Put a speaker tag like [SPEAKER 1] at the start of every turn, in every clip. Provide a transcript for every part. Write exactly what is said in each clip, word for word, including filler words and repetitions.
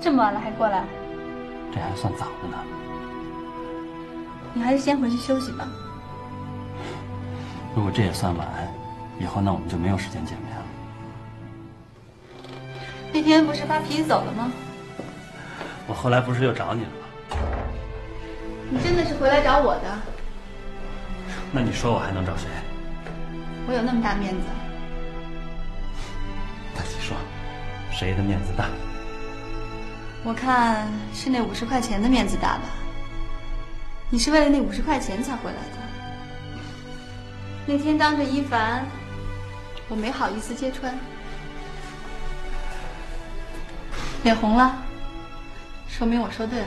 [SPEAKER 1] 这么晚了还过来？
[SPEAKER 2] 这还算早的呢。
[SPEAKER 1] 你还是先回去休息吧。
[SPEAKER 2] 如果这也算晚，以后那我们就没有时间见面了。
[SPEAKER 1] 那天不是发脾气走了吗？
[SPEAKER 2] 我后来不是又找你了吗？
[SPEAKER 1] 你真的是回来找我的？
[SPEAKER 2] 那你说我还能找谁？
[SPEAKER 1] 我有那么大面子？
[SPEAKER 2] 那你说，谁的面子大？
[SPEAKER 1] 我看是那五十块钱的面子大吧。你是为了那五十块钱才回来的。那天当着一凡，我没好意思揭穿。脸红了，说明我说对了。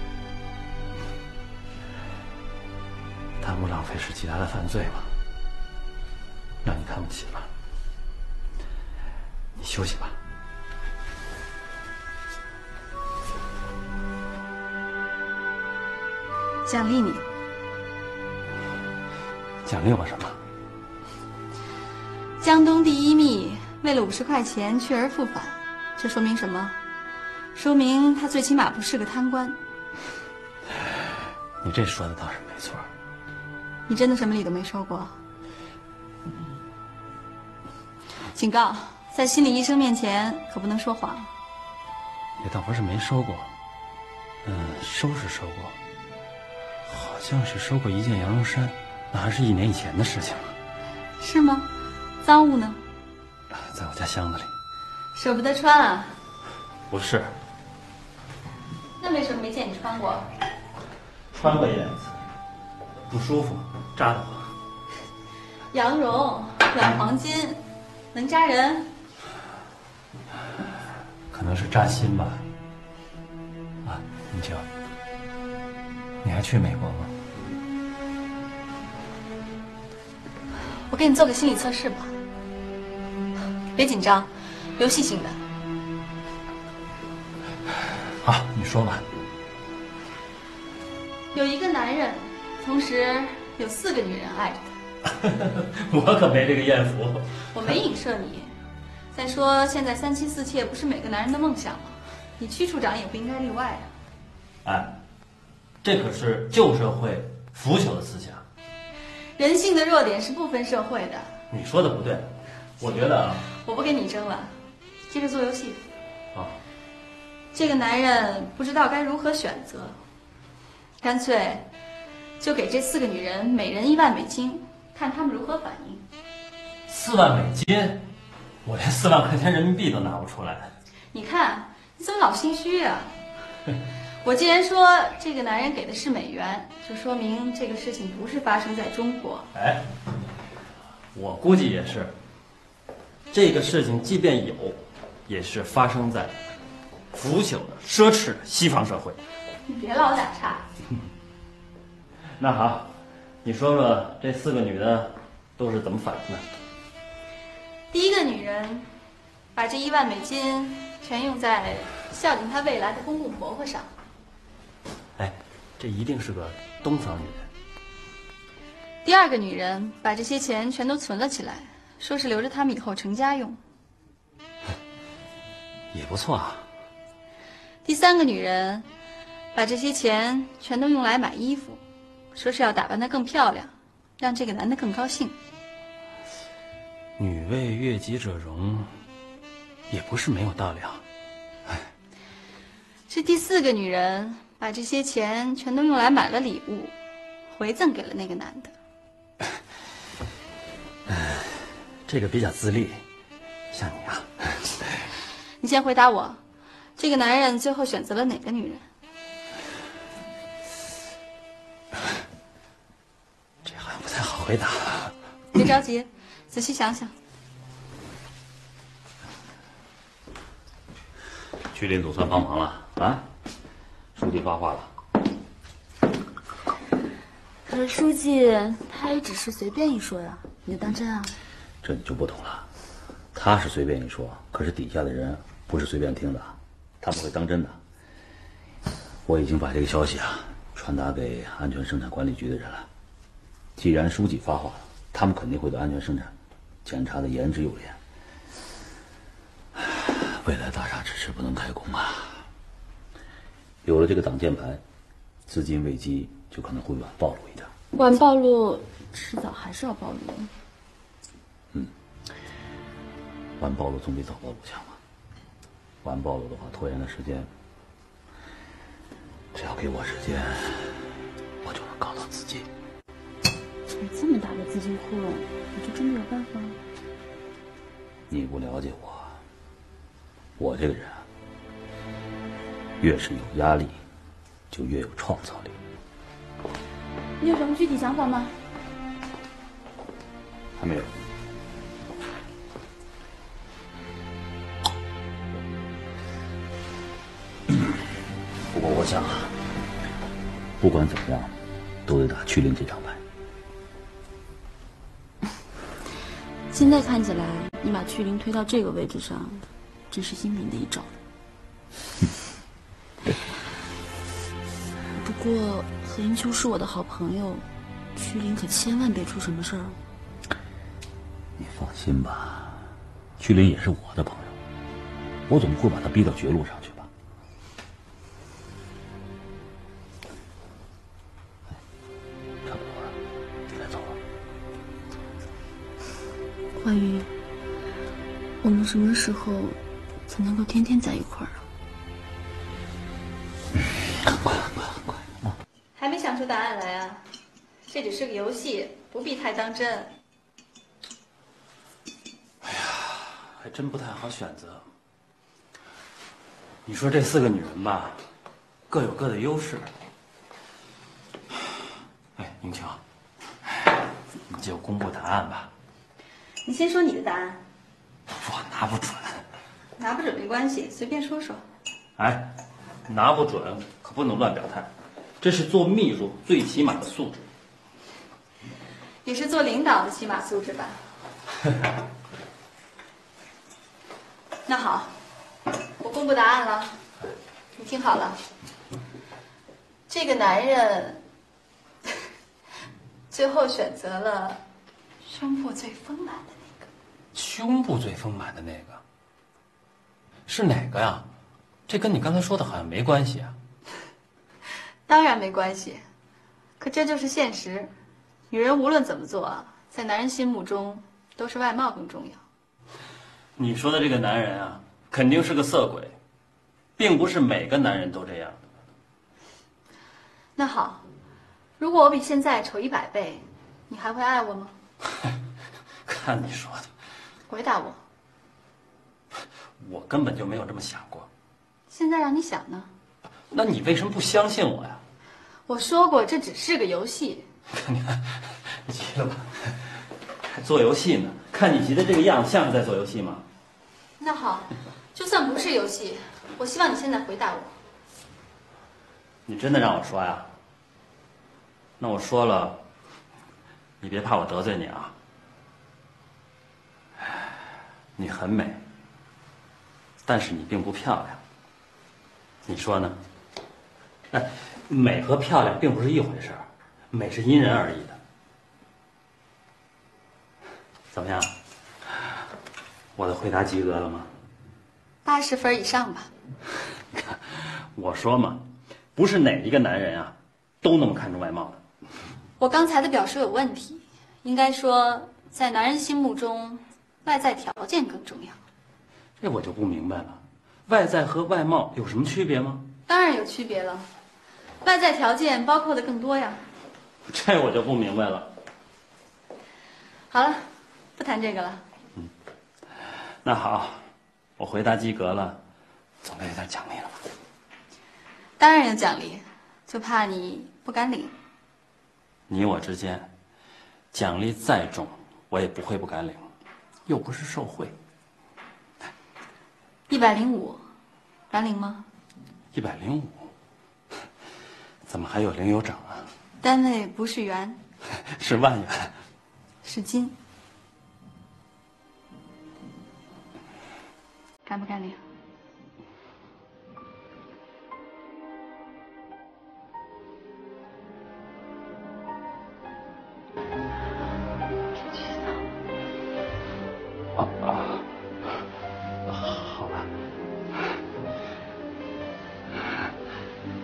[SPEAKER 2] 贪污浪费是极大的犯罪嘛，让你看不起了。你休息吧。
[SPEAKER 1] 奖励你。
[SPEAKER 2] 奖励我什么？
[SPEAKER 1] 江东第一秘为了五十块钱去而复返，这说明什么？说明他最起码不是个贪官。
[SPEAKER 2] 你这说的倒是没错。
[SPEAKER 1] 你真的什么理都没说过？警告，在心理医生面前可不能说谎。
[SPEAKER 2] 也倒不是没收过，嗯，收是收过，好像是收过一件羊绒衫，那还是一年以前的事情了。
[SPEAKER 1] 是吗？赃物呢？
[SPEAKER 2] 在我家箱子里。
[SPEAKER 1] 舍不得穿啊？
[SPEAKER 2] 不是。
[SPEAKER 1] 那为什么没见你穿过？
[SPEAKER 2] 穿过一两次，不舒服，扎得慌。
[SPEAKER 1] 羊绒软黄金，能扎人？
[SPEAKER 2] 可能是扎心吧。啊，你瞧，你还去美国吗？
[SPEAKER 1] 我给你做个心理测试吧。别紧张，游戏性的。
[SPEAKER 2] 好，你说吧。
[SPEAKER 1] 有一个男人，同时有四个女人爱着他。
[SPEAKER 2] 我可没这个艳福。
[SPEAKER 1] 我没影射你。再说，现在三妻四妾不是每个男人的梦想吗？你区处长也不应该例外啊。
[SPEAKER 2] 哎，这可是旧社会腐朽的思想。
[SPEAKER 1] 人性的弱点是不分社会的。
[SPEAKER 2] 你说的不对，我觉得啊。
[SPEAKER 1] 我不跟你争了，接着做游戏。
[SPEAKER 2] 好。
[SPEAKER 1] 这个男人不知道该如何选择，干脆就给这四个女人每人一万美金，看他们如何反应。
[SPEAKER 2] 四万美金？我连四万块钱人民币都拿不出来。
[SPEAKER 1] 你看，你怎么老心虚啊？我既然说这个男人给的是美元，就说明这个事情不是发生在中国。
[SPEAKER 2] 哎，我估计也是。这个事情即便有，也是发生在腐朽的、奢侈的西方社会。
[SPEAKER 1] 你别老打岔。
[SPEAKER 2] 那好，你说说这四个女的都是怎么反应的？
[SPEAKER 1] 第一个女人把这一万美金全用在孝敬她未来的公公婆婆上。
[SPEAKER 2] 哎，这一定是个东方女人。
[SPEAKER 1] 第二个女人把这些钱全都存了起来，说是留着他们以后成家用。
[SPEAKER 2] 也不错啊。
[SPEAKER 1] 第三个女人把这些钱全都用来买衣服，说是要打扮得更漂亮，让这个男的更高兴。
[SPEAKER 2] 女为悦己者容，也不是没有道理啊。哎，
[SPEAKER 1] 这第四个女人把这些钱全都用来买了礼物，回赠给了那个男的。
[SPEAKER 2] 哎，这个比较自立，像你啊。
[SPEAKER 1] 你先回答我，这个男人最后选择了哪个女人？
[SPEAKER 2] 这好像不太好回答。
[SPEAKER 1] 别着急，仔细想想。
[SPEAKER 2] 去林总算帮忙了啊！书记发话了。
[SPEAKER 3] 可是书记他也只是随便一说呀，你就当真啊？
[SPEAKER 4] 这你就不懂了，他是随便一说，可是底下的人不是随便听的，他们会当真的。我已经把这个消息啊传达给安全生产管理局的人了。既然书记发话了，他们肯定会对安全生产检查的言之有理。未来大厦迟迟不能开工啊！ 有了这个挡箭牌，资金危机就可能会晚暴露一点。
[SPEAKER 3] 晚暴露，迟早还是要暴露。
[SPEAKER 4] 嗯，晚暴露总比早暴露强嘛。晚暴露的话，拖延的时间，只要给我时间，我就能搞到资金。
[SPEAKER 3] 有这么大的资金窟窿，你就真的有办法？
[SPEAKER 4] 你不了解我，我这个人啊，越是有压力，就越有创造力。
[SPEAKER 3] 你有什么具体想法吗？
[SPEAKER 4] 还没有。不过我想啊，不管怎么样，都得打屈林这张牌。
[SPEAKER 3] 现在看起来，你把屈林推到这个位置上，真是英明的一招。不过何英秋是我的好朋友，屈林可千万别出什么事儿。
[SPEAKER 4] 你放心吧，屈林也是我的朋友，我总不会把他逼到绝路上去吧？差不多了，该走了。
[SPEAKER 3] 欢愉，我们什么时候才能够天天在一块儿啊？
[SPEAKER 4] 很快，很快，很快啊！
[SPEAKER 1] 还没想出答案来啊？这只是个游戏，不必太当真。
[SPEAKER 2] 还真不太好选择。你说这四个女人吧，各有各的优势。哎，宁秋，你就公布答案吧。
[SPEAKER 1] 你先说你的答案。
[SPEAKER 2] 我拿不准。
[SPEAKER 1] 拿不准没关系，随便说说。
[SPEAKER 2] 哎，拿不准可不能乱表态，这是做秘书最起码的素质。
[SPEAKER 1] 也是做领导的起码素质吧。那好，我公布答案了，你听好了。这个男人最后选择了胸部最丰满的那个。
[SPEAKER 2] 胸部最丰满的那个是哪个呀？这跟你刚才说的好像没关系啊。
[SPEAKER 1] 当然没关系，可这就是现实。女人无论怎么做，在男人心目中都是外貌更重要。
[SPEAKER 2] 你说的这个男人啊，肯定是个色鬼，并不是每个男人都这样。
[SPEAKER 1] 那好，如果我比现在丑一百倍，你还会爱我吗？
[SPEAKER 2] 看你说的。
[SPEAKER 1] 回答我。
[SPEAKER 2] 我根本就没有这么想过。
[SPEAKER 1] 现在让你想呢？
[SPEAKER 2] 那你为什么不相信我呀？
[SPEAKER 1] 我说过，这只是个游戏。
[SPEAKER 2] 你看，你急了吧？还做游戏呢？看你急的这个样子，像是在做游戏吗？
[SPEAKER 1] 那好，就算不是游戏，我希望你现在回答我。
[SPEAKER 2] 你真的让我说呀？那我说了，你别怕我得罪你啊。你很美，但是你并不漂亮。你说呢？哎，美和漂亮并不是一回事儿，美是因人而异的。怎么样？我的回答及格了吗？
[SPEAKER 1] 八十分以上吧。
[SPEAKER 2] 看，我说嘛，不是哪一个男人啊，都那么看重外貌的。
[SPEAKER 1] 我刚才的表述有问题，应该说，在男人心目中，外在条件更重要。
[SPEAKER 2] 这我就不明白了，外在和外貌有什么区别吗？
[SPEAKER 1] 当然有区别了，外在条件包括的更多呀。
[SPEAKER 2] 这我就不明白了。
[SPEAKER 1] 好了，不谈这个了。
[SPEAKER 2] 嗯，那好，我回答及格了，总该有点奖励了吧？
[SPEAKER 1] 当然有奖励，就怕你不敢领。
[SPEAKER 2] 你我之间，奖励再重，我也不会不敢领，又不是受贿。
[SPEAKER 1] 一百零五，敢领吗？
[SPEAKER 2] 一百零五，怎么还有零有整啊？
[SPEAKER 1] 单位不是元，
[SPEAKER 2] 是万元，
[SPEAKER 1] 是金。敢不敢领？
[SPEAKER 2] 啊啊，好吧。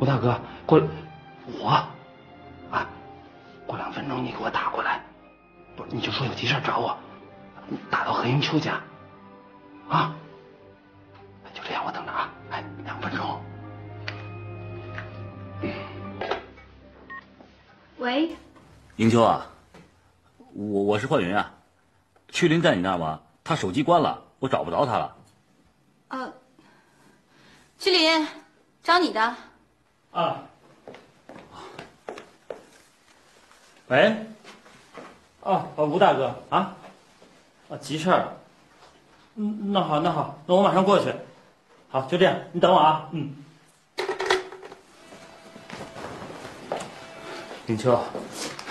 [SPEAKER 5] 吴大哥，过，我，啊，过两分钟你给我打过来，不是你就说有急事找我，打到何应秋家，啊，就这样，我等着啊，哎，两分钟。
[SPEAKER 1] 喂，
[SPEAKER 4] 迎秋啊，我我是焕云啊，曲林在你那儿吗？他手机关了，我找不着他了。
[SPEAKER 1] 啊，曲林，找你的。
[SPEAKER 2] 啊。喂。哦哦，吴大哥啊，啊，急事儿。嗯，那好那好，那我马上过去。好，就这样，你等我啊。嗯。迎秋，